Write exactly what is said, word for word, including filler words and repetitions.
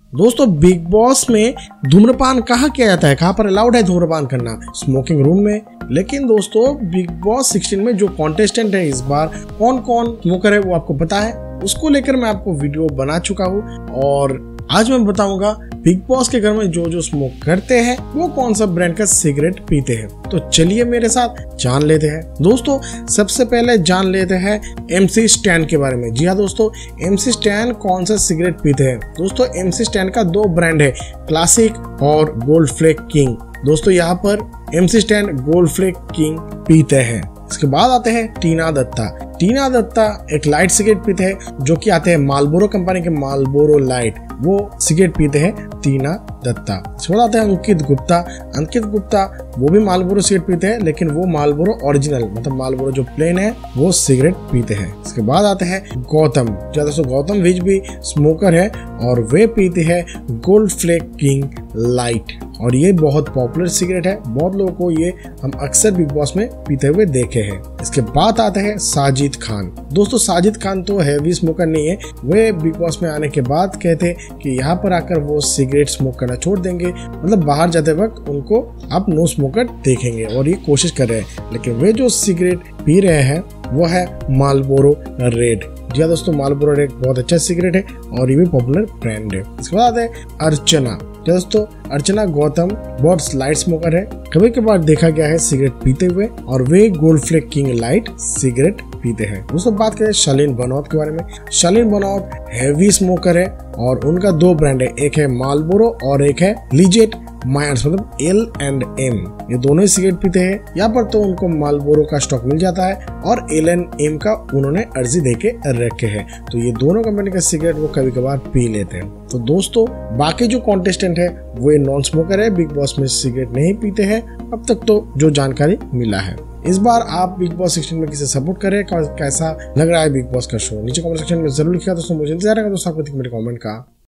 दोस्तों big Boss में धूम्रपान कहाँ किया जाता है, कहाँ पर अलाउड है धूम्रपान करना? स्मोकिंग रूम में। लेकिन दोस्तों बिग बॉस सोलह में जो कॉन्टेस्टेंट है इस बार कौन कौन स्मोकर है वो आपको पता है? उसको लेकर मैं आपको वीडियो बना चुका हूँ और आज मैं बताऊंगा बिग बॉस के घर में जो जो स्मोक करते हैं वो कौन सा ब्रांड का सिगरेट पीते हैं। तो चलिए मेरे साथ जान लेते हैं। दोस्तों सबसे पहले जान लेते हैं एमसी स्टैन के बारे में। जी हाँ दोस्तों, एमसी स्टैन कौन सा सिगरेट पीते हैं? दोस्तों एमसी स्टैन का दो ब्रांड है, क्लासिक और गोल्ड फ्लेक किंग। दोस्तों यहाँ पर MC Stan gold flake king पीते हैं। इसके बाद आते हैं टीना दत्ता। टीना दत्ता एक लाइट सिगरेट पीते हैं जो कि आते हैं मालबोरो कंपनी के मालबोरो लाइट, वो सिगरेट पीते हैं टीना दत्ता। इसके बाद आते हैं अंकित गुप्ता। अंकित गुप्ता वो भी मालबोरो सिगरेट पीते हैं लेकिन वो मालबोरो ओरिजिनल मतलब मालबोरो जो प्लेन है वो सिगरेट पीते हैं। इसके बाद आते हैं गौतम। दोस्तों गौतम विज भी स्मोकर है और वे पीते हैं गोल्ड फ्लेक किंग लाइट और ये बहुत पॉपुलर सिगरेट है, बहुत लोगों को ये हम अक्सर बिग बॉस में पीते हुए देखे हैं। इसके बाद आते हैं साजिद खान। दोस्तों साजिद खान तो हैवी स्मोकर नहीं है, वे बिग बॉस में आने के बाद कहते कि यहाँ पर आकर वो सिगरेट स्मोक करना छोड़ देंगे, मतलब बाहर जाते वक्त उनको आप नो स्मोकर देखेंगे और ये कोशिश कर रहे हैं। लेकिन वे जो सिगरेट पी रहे हैं वो है मालबोरो रेड। जी हाँ दोस्तों, मालबोरो रेड बहुत अच्छा सिगरेट है और ये भी पॉपुलर ब्रांड है। इसके बाद है अर्चना। दोस्तों अर्चना गौतम बहुत लाइट स्मोकर है, कभी कभार देखा गया है सिगरेट पीते हुए और वे gold flake king light cigarette पीते हैं। दोस्तों बात करें शालीन बनौत के बारे में। शालीन बनौत हैवी स्मोकर है और उनका दो ब्रांड है, एक है मालबोरो और एक है लीजेट मायर्स मतलब एल एंड एम। ये दोनों ही सिगरेट पीते हैं। यहाँ पर तो उनको मालबोरो का स्टॉक मिल जाता है और एल एंड एम का उन्होंने अर्जी देके रखे हैं, तो ये दोनों कंपनी का सिगरेट वो कभी कभार पी लेते हैं। तो दोस्तों बाकी जो कॉन्टेस्टेंट है वो नॉन स्मोकर है, बिग बॉस में सिगरेट नहीं पीते हैं अब तक तो जो जानकारी मिला है। इस बार आप बिग बॉस सोलह में किसे सपोर्ट करें, कैसा लग रहा है बिग बॉस का शो, नीचे कमेंट सेक्शन में जरूर लिखिएगा दोस्तों। मुझे इंतजार है दोस्तों आपको मेरे कमेंट का।